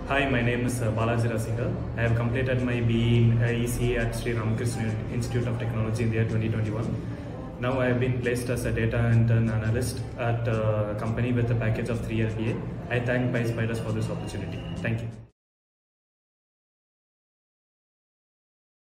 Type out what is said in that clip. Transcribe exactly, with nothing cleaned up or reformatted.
Hi, my name is uh, Balaji Rasingeer. I have completed my B E in uh, E C A at Sri Ramakrishna Institute of Technology in the year twenty twenty-one. Now I have been placed as a data intern analyst at a company with a package of three L P A. I thank Pyspiders for this opportunity. Thank you.